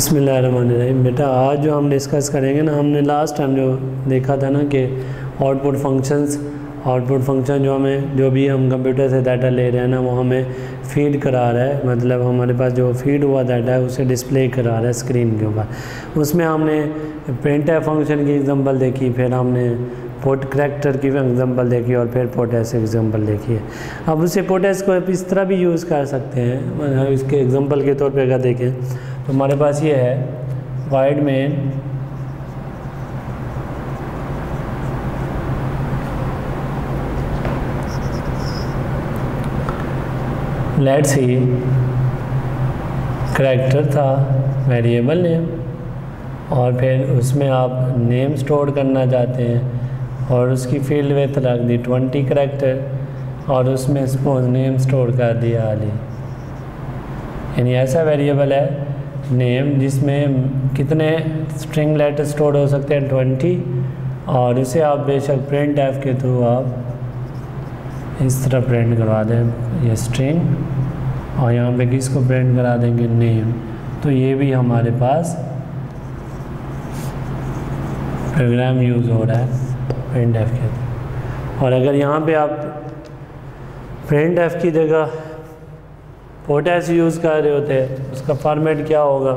बिस्मिल्लाहिर्रहमानिर्रहीम। बेटा आज जो हम डिस्कस करेंगे ना, हमने लास्ट टाइम जो देखा था ना कि आउटपुट फंक्शन जो भी हम कंप्यूटर से डाटा ले रहे हैं ना, वो हमें फीड करा रहा है। मतलब हमारे पास जो फीड हुआ डाटा है उसे डिस्प्ले करा रहा है स्क्रीन के ऊपर। उसमें हमने प्रिंटफ फंक्शन की एग्जांपल देखी, फिर हमने पोर्ट करैक्टर की एग्जांपल देखी और फिर पोर्टेस एग्जांपल देखी है। अब उसे पोर्टेस को इस तरह भी यूज़ कर सकते हैं। इसके एग्जांपल के तौर पे अगर देखें तो हमारे पास ये है वाइड में लेट्स सी करैक्टर था वेरिएबल नेम, और फिर उसमें आप नेम स्टोर करना चाहते हैं और उसकी फील्ड विड्थ रख दी 20 करैक्टर, और उसमें सपोज नेम स्टोर कर दिया आली। यानी ऐसा वेरिएबल है नेम जिसमें कितने स्ट्रिंग लेटर स्टोर हो सकते हैं 20, और इसे आप बेशक प्रिंट एफ के थ्रू आप इस तरह प्रिंट करवा दें ये स्ट्रिंग, और यहाँ पे किसको प्रिंट करा देंगे नेम। तो ये भी हमारे पास प्रोग्राम यूज़ हो रहा है प्रिंट एफ के थ्रू। और अगर यहाँ पे आप प्रिंट एफ की जगह पोर्टेस यूज़ कर रहे होते हैं, उसका फॉर्मेट क्या होगा?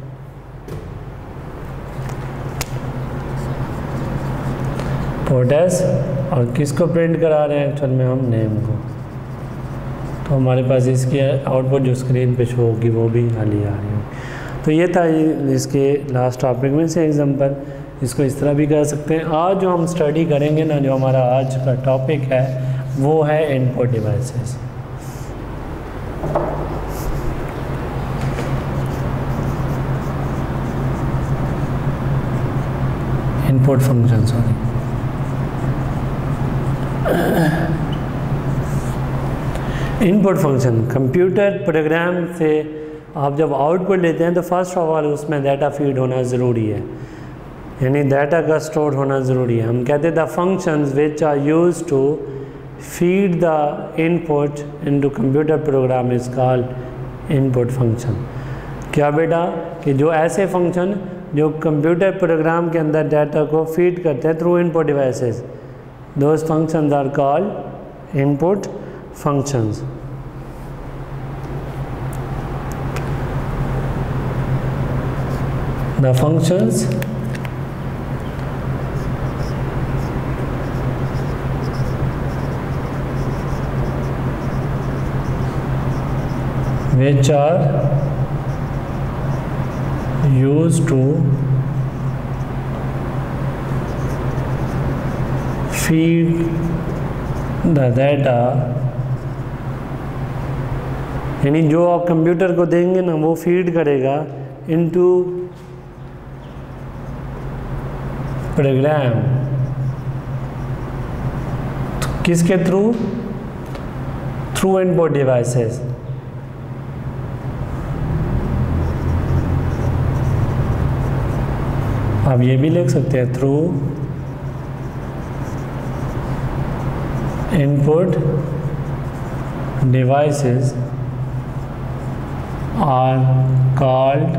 पोर्टेस, और किसको प्रिंट करा रहे हैं एक्चुअल में हम नेम को। तो हमारे पास इसकी आउटपुट जो स्क्रीन पे शो होगी वो भी खाली आ रही होगी। तो ये था इसके लास्ट टॉपिक में से एग्जांपल। इसको इस तरह भी कर सकते हैं। आज जो हम स्टडी करेंगे ना, जो हमारा आज का टॉपिक है वो है input devices. Input function, sorry, input function computer program से आप जब आउटपुट लेते हैं तो फर्स्ट ऑफ ऑल उसमें डाटा फीड होना ज़रूरी है, यानी डाटा का स्टोर होना ज़रूरी है। हम कहते हैं the functions which are used to feed the input into computer program is called input function. क्या बेटा कि जो ऐसे फंक्शन जो कंप्यूटर प्रोग्राम के अंदर डाटा को फीड करते हैं through input devices, those functions are called input functions. The functions which are used to feed the data, यानी जो आप कंप्यूटर को देंगे ना वो फीड करेगा इनटू प्रोग्राम। किसके थ्रू? Through input devices. आप ये भी लिख सकते हैं through input devices are called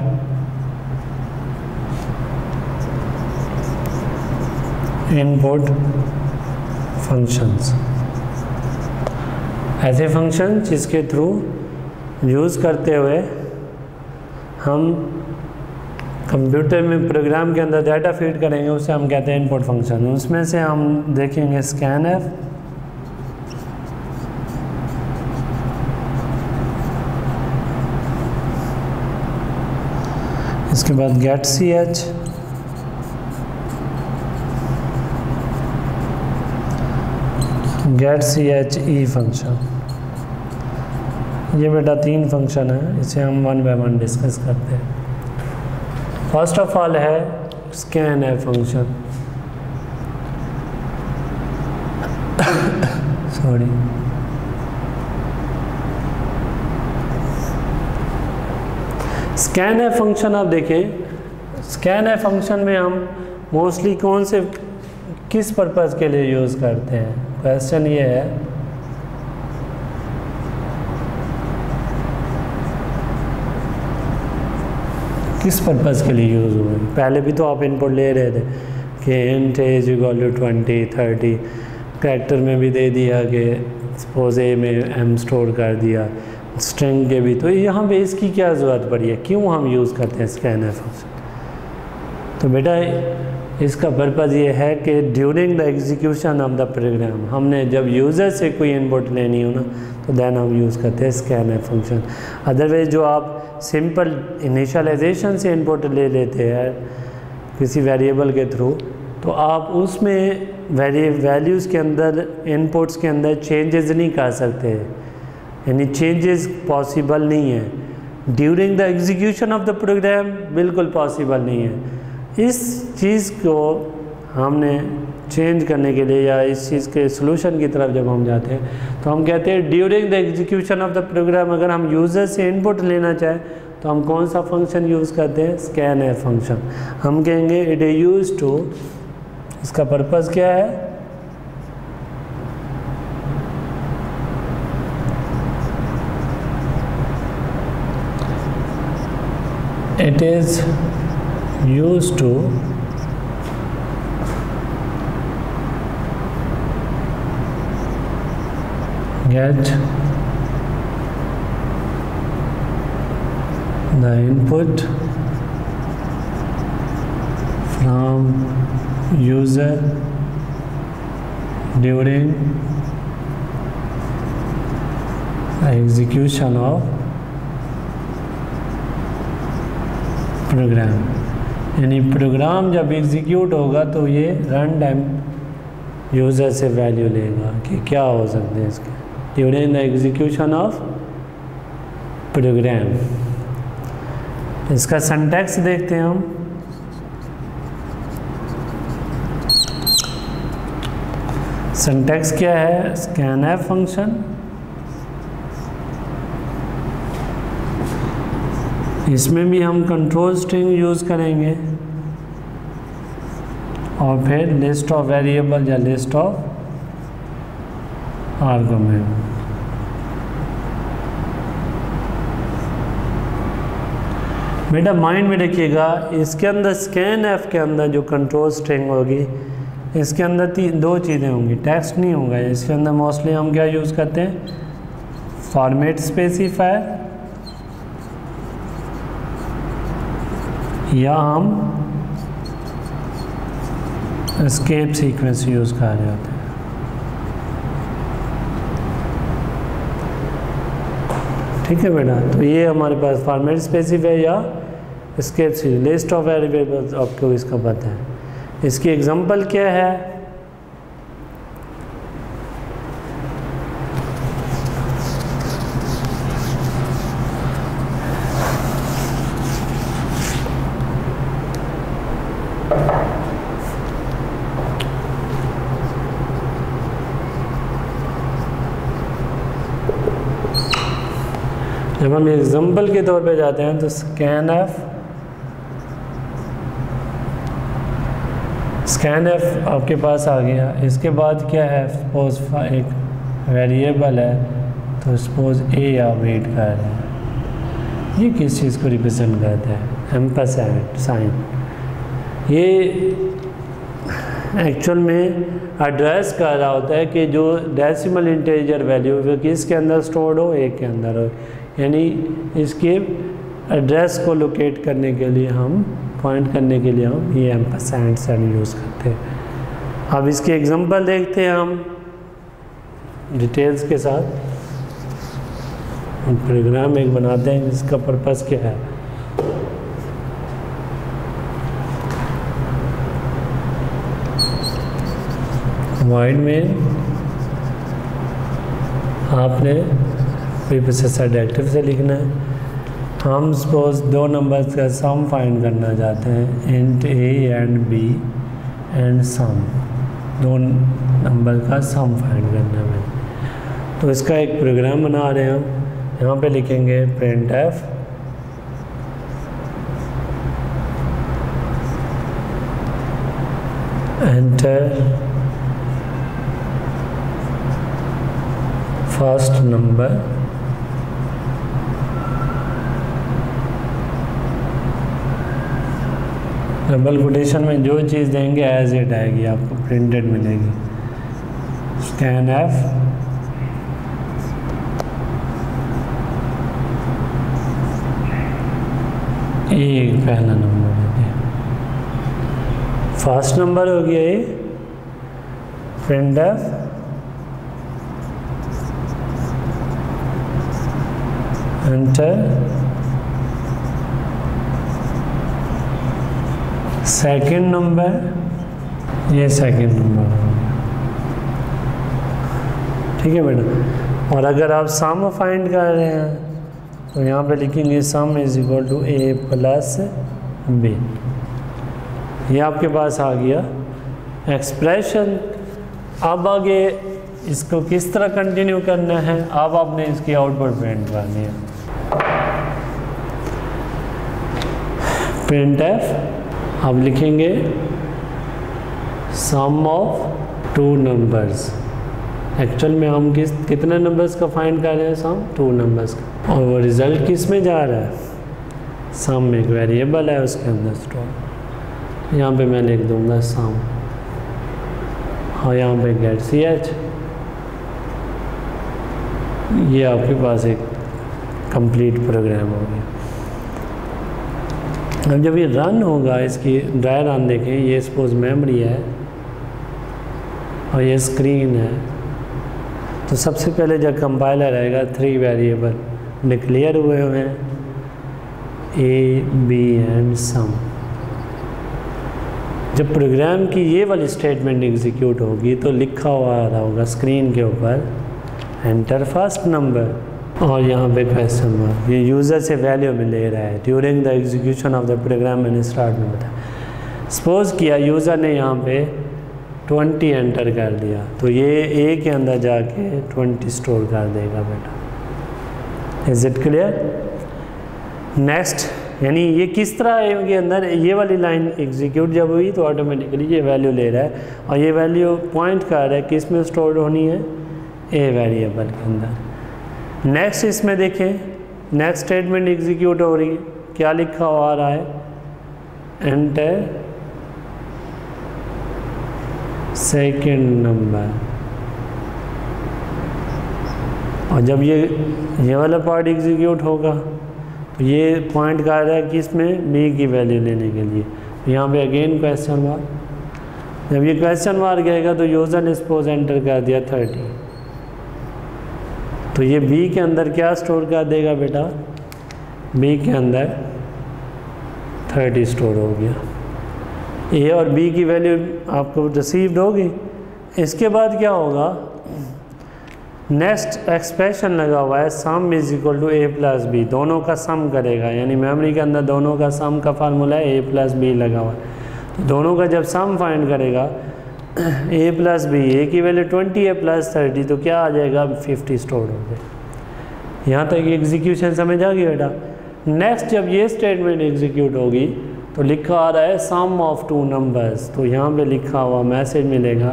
input functions. ऐसे फंक्शन जिसके थ्रू यूज़ करते हुए हम कंप्यूटर में प्रोग्राम के अंदर डाटा फीड करेंगे, उसे हम कहते हैं इनपुट फंक्शन। उसमें से हम देखेंगे स्कैनफ, इसके बाद get C H, get C H E function. ये बेटा 3 फंक्शन है, इसे हम वन बाय वन डिस्कस करते हैं। फर्स्ट ऑफ ऑल है scan F function. Sorry, scan F function आप देखें, स्कैन एफ फंक्शन में हम मोस्टली कौन से किस पर्पज़ के लिए यूज़ करते हैं? क्वेश्चन ये है किस पर्पज़ के लिए यूज़ हुए। पहले भी तो आप इनपुट ले रहे थे कि int as equal to 20 30, character में भी दे दिया कि सपोज ए में एम स्टोर कर दिया, स्ट्रिंग के भी। तो यहाँ पे इसकी क्या ज़रूरत पड़ी है, क्यों हम यूज़ करते हैं स्कैनफ फंक्शन। तो बेटा इसका पर्पज़ ये है कि during the execution of the program, हमने जब यूज़र से कोई इनपुट लेनी हो ना तो देन हम यूज़ करते हैं स्कैनफ फंक्शन। अदरवाइज़ जो आप सिंपल इनिशियलाइजेशन से इनपुट ले लेते हैं किसी वेरिएबल के थ्रू, तो आप उसमें वैल्यूज़ के अंदर, इनपुट्स के अंदर चेंजेस नहीं कर सकते, यानी चेंजेस पॉसिबल नहीं है। During the execution of the program बिल्कुल पॉसिबल नहीं है। इस चीज़ को हमने चेंज करने के लिए या इस चीज़ के सोल्यूशन की तरफ जब हम जाते हैं तो हम कहते हैं during the execution of the program, अगर हम यूज़र से इनपुट लेना चाहें तो हम कौन सा फंक्शन यूज़ करते हैं, स्कैनफ फंक्शन। हम कहेंगे इट इज़ यूज्ड टू, इसका पर्पज़ क्या है, it is used to get the input from user during the execution of program. यानी प्रोग्राम जब एग्जीक्यूट होगा तो ये रन टाइम यूज़र से वैल्यू लेगा कि क्या हो सकते हैं इसके during the execution of program. इसका सिंटैक्स देखते हैं हम। सिंटैक्स क्या है, स्कैनफ फंक्शन, इसमें भी हम कंट्रोल स्ट्रिंग यूज़ करेंगे और फिर लिस्ट ऑफ वेरिएबल या लिस्ट ऑफ आर्गुमेंट। बेटा माइंड में रखिएगा, इसके अंदर स्कैनफ के अंदर जो कंट्रोल स्ट्रिंग होगी इसके अंदर दो चीज़ें होंगी, टेक्स्ट नहीं होगा इसके अंदर। मोस्टली हम क्या यूज़ करते हैं, फॉर्मेट स्पेसिफायर या हम एस्केप सीक्वेंस यूज़ कर रहे होते हैं। ठीक है बेटा, तो ये हमारे पास फॉर्मेट स्पेसिफायर या escape sequence, list of variables आपको इसका पता है। इसकी एग्जांपल क्या है, जब हम एग्जाम्पल के तौर पे जाते हैं तो स्कैनफ आपके पास आ गया। इसके बाद क्या है, सपोज एक वेरिएबल है तो सपोज ए आप वेट कर रहे हैं, ये किस चीज़ को रिप्रेजेंट करता है, एम्परसैंड साइन। ये एक्चुअल में एड्रेस कर रहा होता है कि जो डेसिमल इंटीजर वैल्यू वो किसके अंदर स्टोर्ड हो, ए के अंदर हो। यानी इसके एड्रेस को लोकेट करने के लिए हम, पॉइंट करने के लिए हम ये एम्परसैंड साइन यूज़ करते हैं। अब इसके एग्जांपल देखते हैं हम डिटेल्स के साथ। हम प्रोग्राम एक बनाते हैं जिसका पर्पस क्या है। वाइड में आपने प्रीप्रोसेसर डायरेक्टिव से लिखना है। हम सपोज दो नंबर्स का सम फाइंड करना चाहते हैं, int A and B and sum, दो नंबर का सम फाइंड करना है। तो इसका एक प्रोग्राम बना रहे हैं हम। यहाँ पे लिखेंगे printf enter first number double quotation में जो चीज़ देंगे एज इट आएगी, आपको प्रिंटेड मिलेगी। स्कैन एफ, ये पहला नंबर हो गया, फर्स्ट नंबर हो गया ये। Print F, enter, second number, ये सेकंड नंबर हो गया। ठीक है बेटा। और अगर आप सम फाइंड कर रहे हैं तो यहाँ पे लिखेंगे sum is equal to A plus B. ये आपके पास आ गया एक्सप्रेशन। अब आगे इसको किस तरह कंटिन्यू करना है, अब आपने इसकी आउटपुट प्रिंट करनी है। प्रिंट एफ, अब लिखेंगे sum of two numbers. Actual में हम कितने नंबर्स का फाइंड कर रहे हैं, सम टू नंबर्स का। और वो रिज़ल्ट किस में जा रहा है, सम में एक वेरिएबल है उसके अंदर स्टोर। यहाँ पे मैं लिख दूंगा सम, और यहाँ पे गेट सी एच। ये आपके पास एक कंप्लीट प्रोग्राम हो गया। अब जब ये रन होगा, इसकी ड्राई रन देखें, ये सपोज मेमोरी है और ये स्क्रीन है, तो सबसे पहले जब कंपाइलर आएगा 3 वेरिएबल डिक्लेयर हुए हैं, ए बी एंड सम। जब प्रोग्राम की ये वाली स्टेटमेंट एग्जीक्यूट होगी तो लिखा हुआ आ रहा होगा स्क्रीन के ऊपर एंटर फर्स्ट नंबर, और यहाँ पे क्वेश्चन मार्क। ये यूज़र से वैल्यू में ले रहा है during the execution of the program. मैंने स्टार्ट में बताया, सपोज किया यूज़र ने यहाँ पे 20 एंटर कर दिया, तो ये ए के अंदर जाके 20 स्टोर कर देगा बेटा। Is it clear? नेक्स्ट, यानी ये किस तरह ए के अंदर ये वाली लाइन एग्जीक्यूट जब हुई तो ऑटोमेटिकली ये वैल्यू ले रहा है, और ये वैल्यू पॉइंट कर रहा है किस में स्टोर होनी है, ए वेरिएबल के अंदर। नेक्स्ट इसमें देखें, नेक्स्ट स्टेटमेंट एग्जीक्यूट हो रही है, क्या लिखा हुआ आ रहा है, एंटर सेकंड नंबर। और जब ये वाला पार्ट एग्जीक्यूट होगा तो ये पॉइंट कर रहा है कि इसमें बी की वैल्यू लेने के लिए। यहाँ पे अगेन क्वेश्चन मार्क। जब ये क्वेश्चन मार्क आएगा तो यूज़र ने सपोज एंटर कर दिया 30, तो ये बी के अंदर क्या स्टोर कर देगा बेटा, बी के अंदर 30 स्टोर हो गया। ए और बी की वैल्यू आपको रिसीव्ड होगी। इसके बाद क्या होगा, नेक्स्ट एक्सप्रेशन लगा हुआ है sum is equal to A plus B, दोनों का सम करेगा, यानी मेमोरी के अंदर दोनों का सम का फार्मूला है ए प्लस बी लगा हुआ है। तो दोनों का जब सम फाइंड करेगा ए प्लस बी, ए की वैल्यू 20 है प्लस 30, तो क्या आ जाएगा 50 स्टोर हो गए। यहाँ तक एग्जीक्यूशन समझ आ गई बेटा। नेक्स्ट जब ये स्टेटमेंट एग्जीक्यूट होगी तो लिखा आ रहा है सम ऑफ टू नंबर्स, तो यहाँ पे लिखा हुआ मैसेज मिलेगा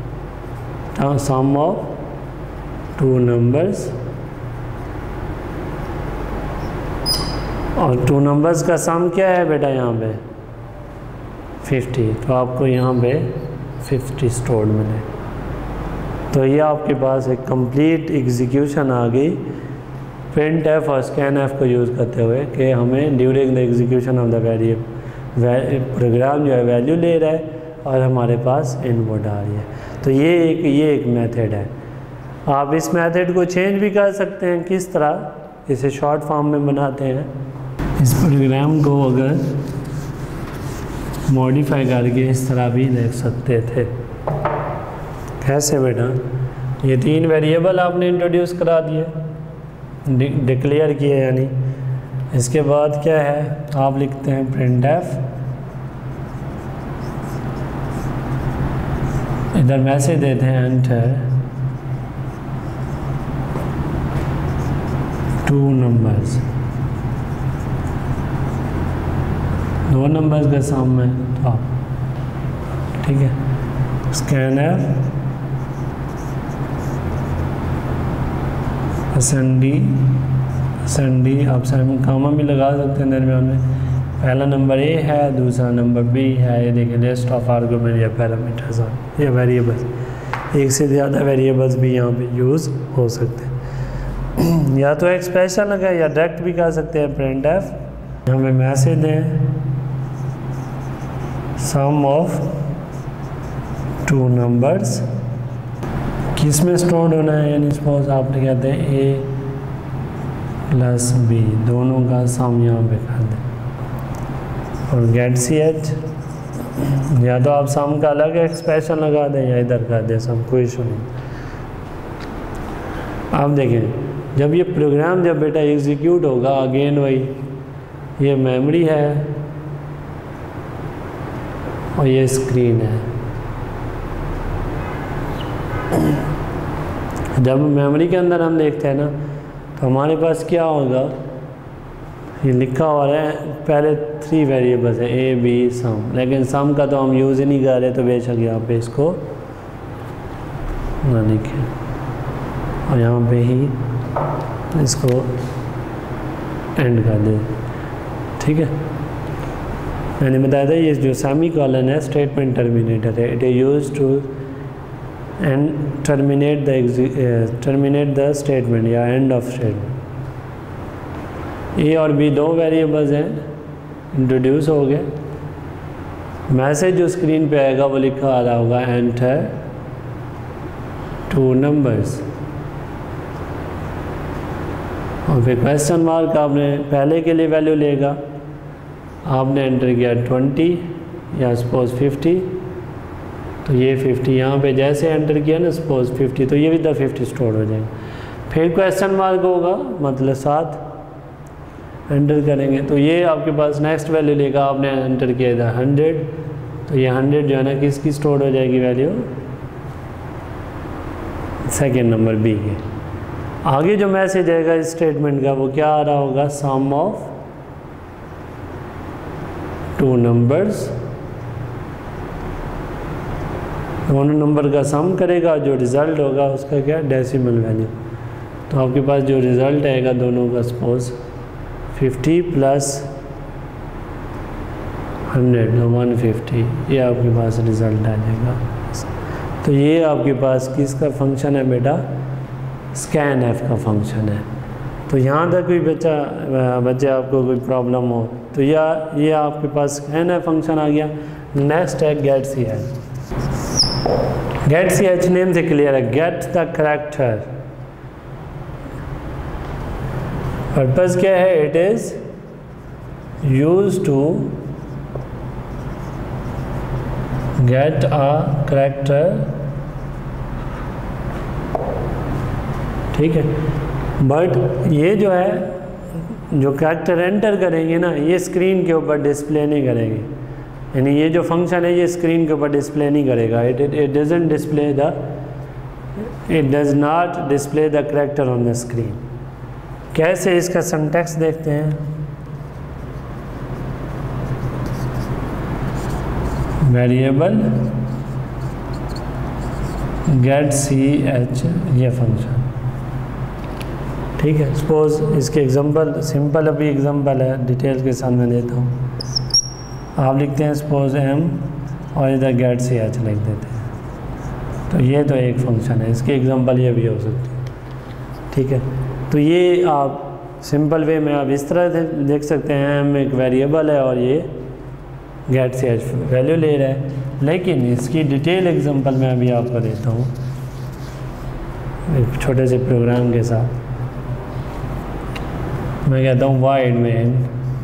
सम ऑफ टू नंबर्स, और टू नंबर्स का सम क्या है बेटा यहाँ पे 50, तो आपको यहाँ पे 50 स्टोर्ड मिले। तो ये आपके पास एक कंप्लीट एग्जीक्यूशन आ गई प्रिंट एफ और स्कैन एफ को यूज़ करते हुए कि हमें during the execution of the variable program जो है वैल्यू ले रहा है और हमारे पास इनपुट आ रही है। तो ये एक मेथड है। आप इस मेथड को चेंज भी कर सकते हैं। किस तरह, इसे शॉर्ट फॉर्म में बनाते हैं। इस प्रोग्राम को अगर मॉडिफाई करके इस तरह भी देख सकते थे। कैसे बेटा, ये 3 वेरिएबल आपने इंट्रोड्यूस करा दिए, डिक्लेयर किए, यानी इसके बाद क्या है, आप लिखते हैं प्रिंट एफ, इधर मैसेज देते हैं एंटर टू नंबर्स, 2 नंबर्स का सम है तो आप, ठीक है, स्कैन एफ एसएनडी आप साइमन कामा भी लगा सकते हैं दरमियान में, पहला नंबर ए है, दूसरा नंबर बी है। ये देखिए लिस्ट ऑफ आर्गूमेंट या पैरामीटर्स या वेरिएबल, एक से ज़्यादा वेरिएबल्स भी यहाँ पे यूज़ हो सकते हैं। या तो एक्सप्रेशन लगा या डायरेक्ट भी कर सकते हैं प्रिंट एफ। यहाँ पे मैसेज दें सम ऑफ टू नंबर्स, किस में स्टोर होना है, यानी सपोज आप कहते हैं ए प्लस बी, दोनों का सम यहाँ पे कर दें। और गेट सी एच, या तो आप सम का अलग एक्सप्रेशन लगा दें या इधर कर दें सम, कोई इशू नहीं। आप देखें जब ये प्रोग्राम जब बेटा एग्जीक्यूट होगा, अगेन वही ये मेमोरी है और ये स्क्रीन है। जब मेमोरी के अंदर हम देखते हैं ना, तो हमारे पास क्या होगा, ये लिखा हुआ है पहले 3 वेरिएबल्स हैं ए बी सम, लेकिन सम का तो हम यूज़ ही नहीं कर रहे, तो बेशक यहाँ पे इसको ना लिखें और यहाँ पे ही इसको एंड कर दें। ठीक है, मैंने बताया था ये जो सेमी कॉलन है स्टेटमेंट टर्मिनेटर है, it is used to end terminate the statement या एंड ऑफ स्टेटमेंट। ए और बी 2 वेरिएबल्स हैं, इंट्रोड्यूस हो गए। मैसेज जो स्क्रीन पे आएगा वो लिखा आ रहा होगा एंटर 2 नंबर्स, और फिर क्वेश्चन मार्क आपने पहले के लिए वैल्यू लेगा, आपने एंटर किया 20 या सपोज 50, तो ये 50 यहाँ पे जैसे एंटर किया ना सपोज 50, तो ये भी 50 स्टोर हो जाएगा। फिर क्वेश्चन मार्क होगा, मतलब 7 एंटर करेंगे, तो ये आपके पास नेक्स्ट वैल्यू लेगा, आपने एंटर किया था 100, तो ये 100 जो है ना किसकी स्टोर हो जाएगी वैल्यू, सेकेंड नंबर बी के। आगे जो मैसेज आएगा इस स्टेटमेंट का वो क्या आ रहा होगा, सम ऑफ 2 नंबर्स, दोनों नंबर का सम करेगा, जो रिज़ल्ट होगा उसका क्या, डेसिमल वैल्यू। तो आपके पास जो रिज़ल्ट आएगा दोनों का सपोज 50 प्लस 100 150, ये आपके पास रिज़ल्ट आ जाएगा। तो ये आपके पास किसका फंक्शन है बेटा, स्कैन एफ का फंक्शन है। तो यहाँ तक कोई बच्चे आपको कोई प्रॉब्लम हो तो ये आपके पास स्कैन एफ फंक्शन आ गया। नेक्स्ट है get C H. Get C H name से क्लियर है, गेट द करैक्टर। पर्पस क्या है, it is use to get a character, ठीक है। बट ये जो है जो करैक्टर एंटर करेंगे ना, ये स्क्रीन के ऊपर डिस्प्ले नहीं करेंगे, यानी ये जो फंक्शन है ये स्क्रीन के ऊपर डिस्प्ले नहीं करेगा। It doesn't display the, it does not display the character on the screen. कैसे, इसका सिंटैक्स देखते हैं। वेरिएबल गेट सी एच, ये फंक्शन, ठीक है। सपोज इसके एग्जांपल सिंपल अभी एग्जांपल है, डिटेल के साथ मैं देता हूँ। आप लिखते हैं सपोज एम और इधर गेट सी एच लिख देते हैं, तो ये तो एक फंक्शन है, इसके एग्जांपल ये भी हो सकती है, ठीक है। तो ये आप सिंपल वे में आप इस तरह देख सकते हैं, एम एक वेरिएबल है और ये गेट सी एच वैल्यू ले रहा है। लेकिन इसकी डिटेल एग्जांपल मैं अभी आपको देता हूँ एक छोटे से प्रोग्राम के साथ। मैं कहता हूँ वाइड मेन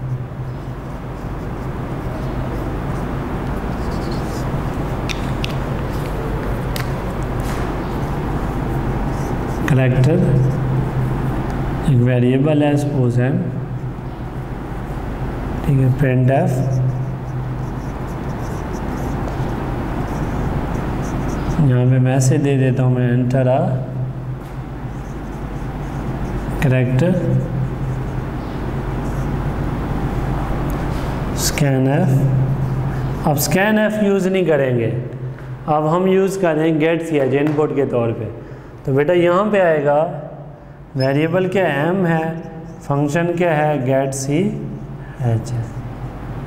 करैक्टर, एक वेरिएबल है सपोज एम, ठीक है। प्रिंट एफ, यहाँ पे मैसेज दे देता हूँ मैं, enter a character, scan F. अब स्कैन एफ यूज़ नहीं करेंगे, अब हम यूज़ करेंगे गेट सी एच इनपुट के तौर पे। तो बेटा यहाँ पे आएगा वेरिएबल क्या एम है, फंक्शन क्या है गेट सी एच है,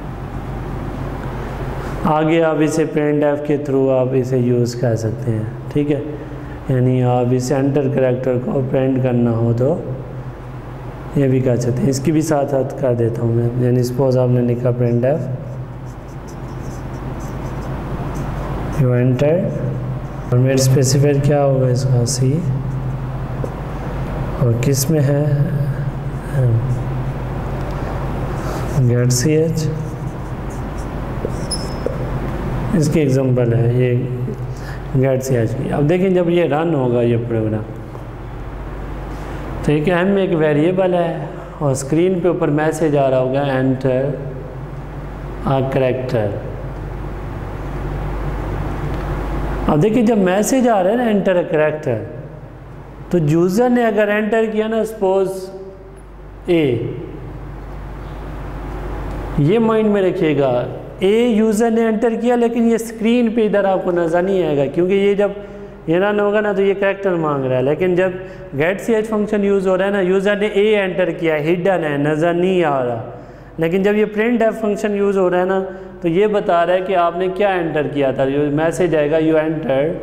आगे आप इसे प्रिंट एफ के थ्रू आप इसे यूज़ कर सकते हैं, ठीक है। यानी आप इस एंटर करैक्टर को प्रिंट करना हो तो ये भी कर सकते हैं। इसकी भी साथ साथ कर देता हूँ मैं। यानी सपोज आपने लिखा प्रिंट एफ यू एंटर, और मेरे स्पेसिफायर क्या होगा इसका सी, और किस में है गेट सी एच, इसकी एग्जांपल है ये गेट सी एच की। अब देखिए जब ये रन होगा ये प्रोग्राम, तो एक एम एक वेरिएबल है और स्क्रीन पे ऊपर मैसेज आ रहा होगा एंटर अ करैक्टर। अब देखिए जब मैसेज आ रहा है ना एंटर अ करैक्टर, तो यूज़र ने अगर एंटर किया ना सपोज ए, ये माइंड में रखिएगा, ए यूज़र ने एंटर किया लेकिन ये स्क्रीन पे इधर आपको नज़र नहीं आएगा, क्योंकि ये जब ये रन होगा ना तो ये करैक्टर मांग रहा है। लेकिन जब get C H function use हो रहा है ना, यूज़र ने ए एंटर किया, हिडन है, नज़र नहीं आ रहा। लेकिन जब ये प्रिंट एफ फंक्शन यूज़ हो रहा है ना, तो ये बता रहा है कि आपने क्या एंटर किया था। जो मैसेज आएगा यू एंटर,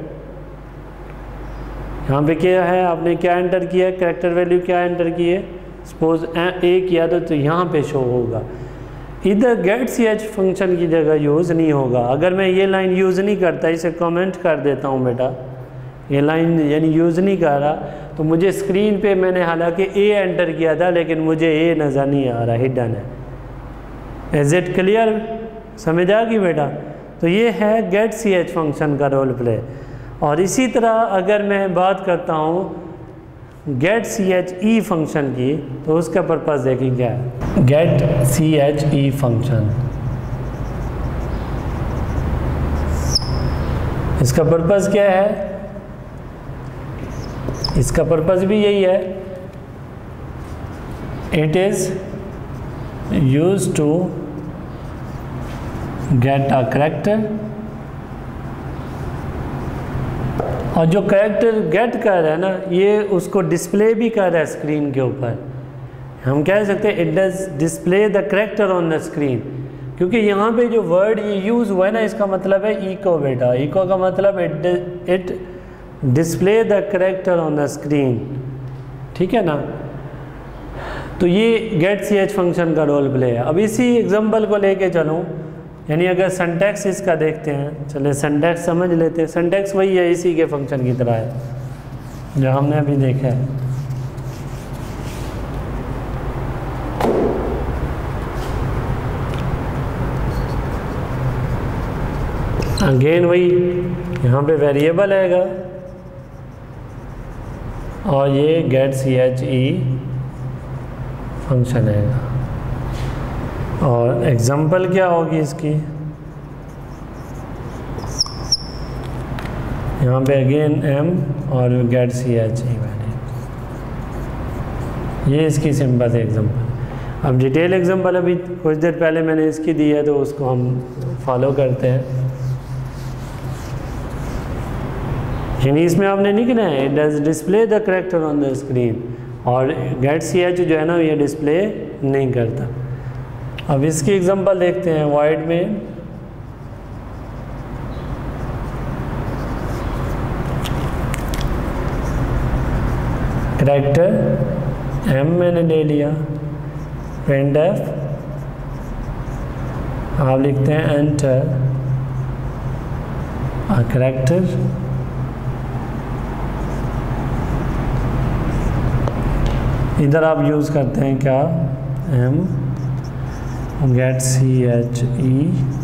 यहाँ पे क्या है, आपने क्या एंटर किया है, करैक्टर वैल्यू क्या एंटर की है, सपोज ए किया तो यहाँ पे शो होगा। इधर गेट सी एच फंक्शन की जगह यूज़ नहीं होगा। अगर मैं ये लाइन यूज़ नहीं करता, इसे कमेंट कर देता हूँ बेटा, ये लाइन यानी यूज़ नहीं कर रहा, तो मुझे स्क्रीन पे मैंने हालांकि ए एंटर किया था लेकिन मुझे ए नज़र नहीं आ रहा, हिडन है। Is it clear? समझ आ गई बेटा? तो ये है गेट सी एच फंक्शन का रोल प्ले। और इसी तरह अगर मैं बात करता हूँ get C H E function की, तो उसका पर्पज़ देखें क्या है। Get C H E function, इसका पर्पज़ क्या है? इसका पर्पज़ भी यही है, it is used to get a character, और जो करैक्टर गेट कर रहा है ना, ये उसको डिस्प्ले भी कर रहा है स्क्रीन के ऊपर। हम कह सकते हैं it does display the character on the screen, क्योंकि यहाँ पे जो वर्ड ये यूज़ हुआ है ना, इसका मतलब है इको बेटा। इको का मतलब it display the character on the screen, ठीक है ना। तो ये गेट सी एच फंक्शन का रोल प्ले है। अब इसी एग्जांपल को लेके चलूँ, यानी अगर सिंटैक्स इसका देखते हैं, चले सिंटैक्स समझ लेते हैं। सिंटैक्स वही है, इसी के फंक्शन की तरह है जो हमने अभी देखा है। अगेन वही, यहाँ पे वेरिएबल आएगा और ये get C H E function आएगा। और एग्जांपल क्या होगी इसकी, यहाँ पे अगेन एम और get C H E value, ये इसकी सिंपल एग्जांपल। अब डिटेल एग्जांपल अभी कुछ देर पहले मैंने इसकी दी है, तो उसको हम फॉलो करते हैं। यानी इसमें आपने लिखना है it does display the character on the screen, और गेट सी एच जो है ना ये डिस्प्ले नहीं करता। अब इसकी एग्जांपल देखते हैं। वाइड में करैक्टर एम मैंने ले लिया, प्रिंट एफ आप लिखते हैं एंटर अ करैक्टर, इधर आप यूज़ करते हैं क्या, M get C H E.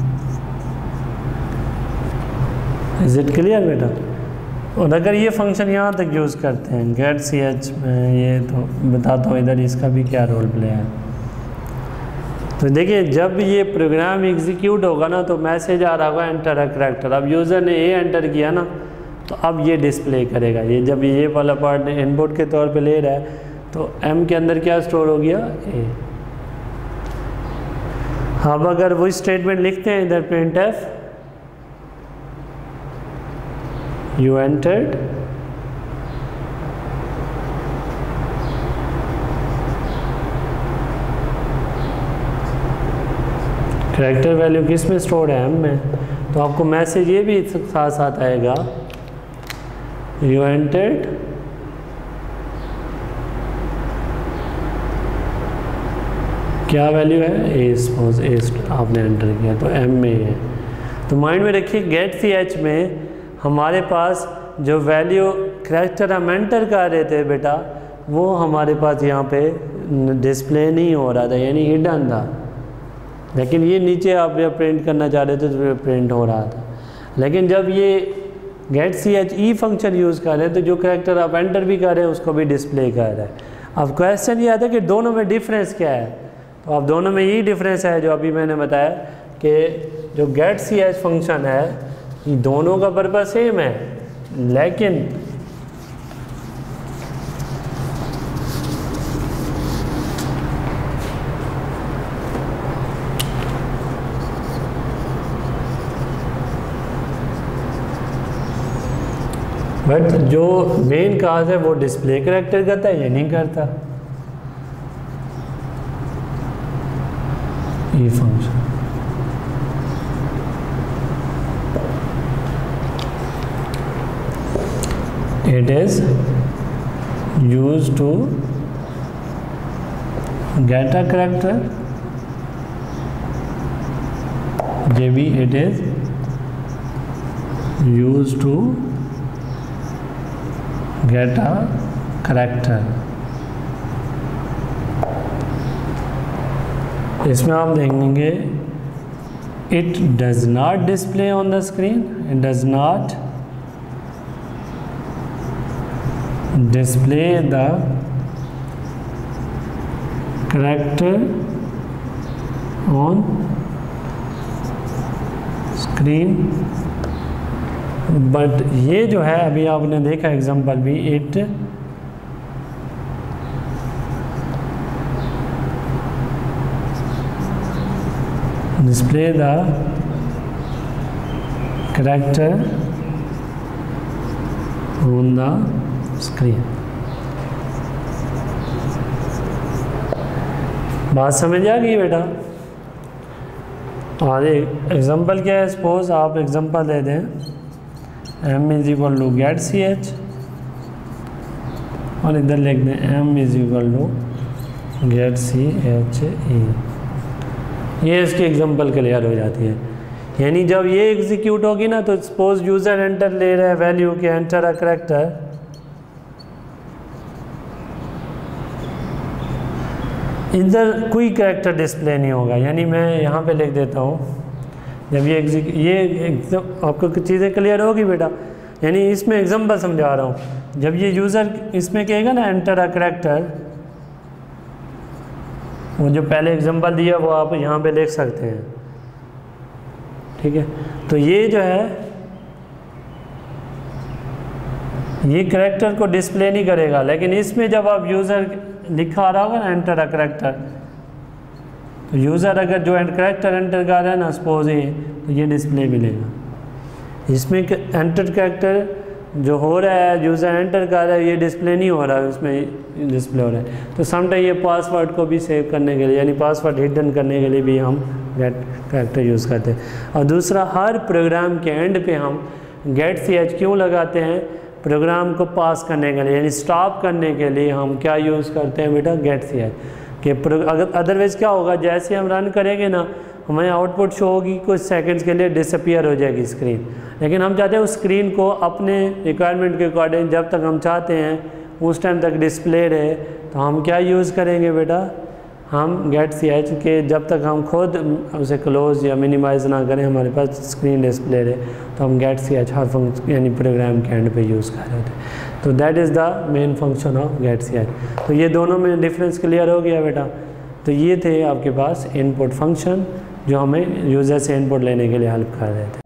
Is it clear बेटा? और अगर ये फंक्शन यहाँ तक यूज़ करते हैं गेट सी एच में, ये तो बताता हूँ इधर इसका भी क्या रोल प्ले है। तो देखिए जब ये प्रोग्राम एग्जीक्यूट होगा ना, तो मैसेज आ रहा होगा एंटर अ करैक्टर। अब यूज़र ने ए एंटर किया ना, तो अब ये डिस्प्ले करेगा। ये जब ये वाला पार्ट इनपुट के तौर पे ले रहा है, तो एम के अंदर क्या स्टोर हो गया, ए। अब अगर वो स्टेटमेंट लिखते हैं इधर print F you entered, character value किस में स्टोर है, एम में। तो आपको मैसेज ये भी साथ साथ आएगा, यू एंटर्ड क्या वैल्यू है, ए, सपोज ए आपने एंटर किया तो एम में ही है। तो माइंड में रखिए गेट सी एच में हमारे पास जो वैल्यू करैक्टर हम एंटर कर रहे थे बेटा, वो हमारे पास यहाँ पे डिस्प्ले नहीं हो रहा था, यानी हिडन था। लेकिन ये नीचे आप जब प्रिंट करना चाह रहे थे तो प्रिंट हो रहा था। लेकिन जब ये get C H E function use कर रहे हैं तो जो करैक्टर आप एंटर भी कर रहे हैं उसको भी डिस्प्ले कर रहे हैं। अब क्वेश्चन ये आता है कि दोनों में डिफरेंस क्या है। तो अब दोनों में यही डिफरेंस है जो अभी मैंने बताया कि जो गेट सी एच फंक्शन है ये दोनों का पर्पस सेम है, लेकिन बट जो मेन काज है वो डिस्प्ले करैक्टर करता है, ये नहीं करता ये function. It is used to get a character, ये भी it is used to get a character। इसमें आप देखेंगे it does not display on the screen, it does not display the character on screen, but ये जो है अभी आपने देखा एग्जांपल भी, it display the character on the screen. बात समझ आ गई बेटा। और एग्जांपल क्या है, सपोज आप एग्जांपल दे दें m is equal to get C H और इधर लिख दें m is equal to get C H E. ये इसकी एग्जांपल क्लियर हो जाती है। यानी जब ये एग्जीक्यूट होगी ना तो सपोज यूज़र एंटर ले रहा है वैल्यू के एंटर अ करैक्टर, इधर कोई करैक्टर डिस्प्ले नहीं होगा। यानी मैं यहाँ पे लिख देता हूँ, जब ये आपको कुछ चीज़ें क्लियर होगी बेटा। यानी इसमें एग्जांपल समझा रहा हूँ, जब ये यूज़र इसमें कहेगा ना एंटर अ करैक्टर, वो जो पहले एग्जांपल दिया वो आप यहाँ पे लिख सकते हैं, ठीक है। तो ये जो है ये करैक्टर को डिस्प्ले नहीं करेगा, लेकिन इसमें जब आप यूज़र लिखा आ रहा होगा ना एंटर अ करैक्टर, तो यूज़र अगर जो करैक्टर एंटर कर रहा है ना सपोज ये, तो ये डिस्प्ले मिलेगा। इसमें एंटर करैक्टर जो हो रहा है यूज़र एंटर कर रहा है ये डिस्प्ले नहीं हो रहा है, उसमें डिस्प्ले हो रहा है। तो समटाइम ये पासवर्ड को भी सेव करने के लिए, यानी पासवर्ड हिडन करने के लिए भी हम गेट करैक्टर यूज़ करते हैं। और दूसरा, हर प्रोग्राम के एंड पे हम गेट सी एच क्यों लगाते हैं, प्रोग्राम को पास करने के लिए, यानी स्टॉप करने के लिए हम क्या यूज़ करते हैं बेटा, गेट सी एच कि अगर अदरवाइज़ क्या होगा, जैसे हम रन करेंगे ना हमें आउटपुट शो होगी, कुछ सेकंड्स के लिए डिसअपियर हो जाएगी स्क्रीन। लेकिन हम चाहते हैं उस स्क्रीन को अपने रिक्वायरमेंट के अकॉर्डिंग जब तक हम चाहते हैं उस टाइम तक डिस्प्ले रहे। तो हम क्या यूज़ करेंगे बेटा, हम गेट सी एच के जब तक हम खुद उसे क्लोज या मिनिमाइज़ ना करें हमारे पास स्क्रीन डिस्प्ले रहे, तो हम गेट सी एच हर फंक्शन यानी प्रोग्राम के एंड पे यूज़ कर रहे थे। तो that is the main function of get C H. तो ये दोनों में डिफरेंस क्लियर हो गया बेटा। तो ये थे आपके पास इनपुट फंक्शन जो हमें यूज़र से इनपुट लेने के लिए हेल्प कर रहे थे।